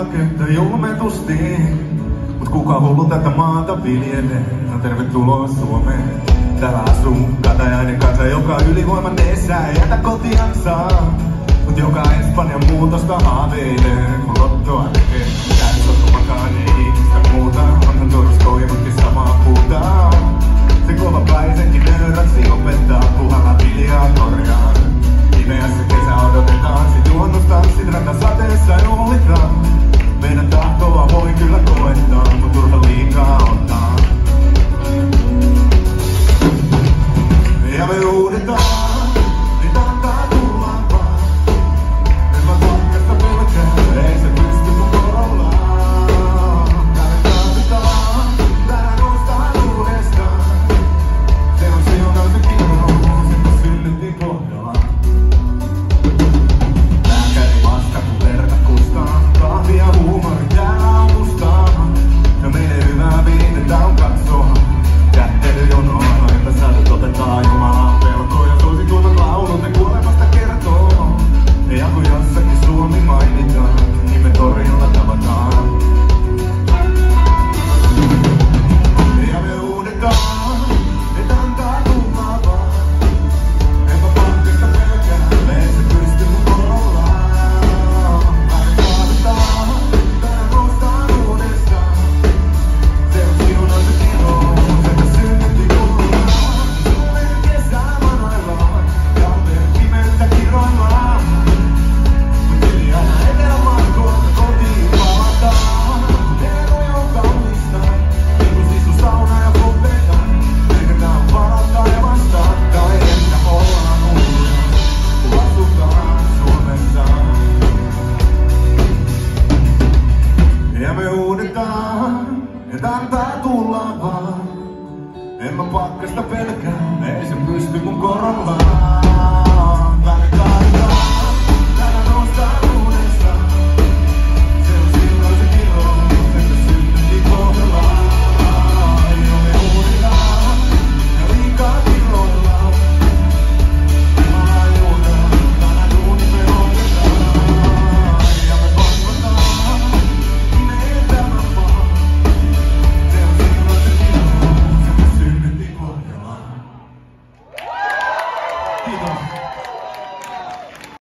eläkettä julmetusti. Mut kuka hullu tätä maata viljelee? No tervetuloa Suomeen. Täällä asuu katajainen kansa, joka ylivoimateessa ei jätä kotiansa. Mut joka Espanjan muutosta haaveilee, kun lottoa tekee. Täällä sottu makaan ei ihmistä muuta. Onhan Turussa toivotkin samaa puuta. Se kovapäisenkin nöyräksi opettaa, puhalla viljaa korjaa. Pimeässä kesä odotetaan, sit juonnustanssit rantasateessa juhlitaan. Meidän tahtoa voi kyllä koettaa, mut turha liikaa ottaa. Ja me uudetaan, niin antaa tulla vaan. En mä pakkasta pelkää, ei se pysty mun korollaan. Täällä saatetaan, täällä noustaan uudestaan. Se on siunalta kiroon, sitä synnyttiin Pohjolaan. Lääkäri vasta kun verta kustaa, kahvi ja huumori täällä on mustaa. Ja meidän hyvää viihdettä on katsoa, kättelyjonoa, epäsäädöt otetaan Jumalaan pelkoon. Ja suosituimmat laulut ne kuolemasta kertoo. Ja kun jossakin Suomi mainitaan, niin me torilla tavataan. Ja me uudetaan, et antaa tulla vaan. Enpä pakkasta pelkää, ei se pysty mun korollaan. Täällä saatetaan, täällä noustaan uudestaan. Se on siunalta kiroon, että synnytti juhlaan. Suomen kesä manoillaan, talven pimeyttä kiroillaan. Mut hiljana Etelämaankoon kotiin palataan. Eroja on kaunista, niinku sisussauna ja sopeta. Eikä tää on palattaa ja vastakkain, että ollaan hulluja, kun asutaan Suomessa. Ja me uudetaan, et antaa tulla vaan. En mä pakkasta pelkää, ei se pysty mun korollaan.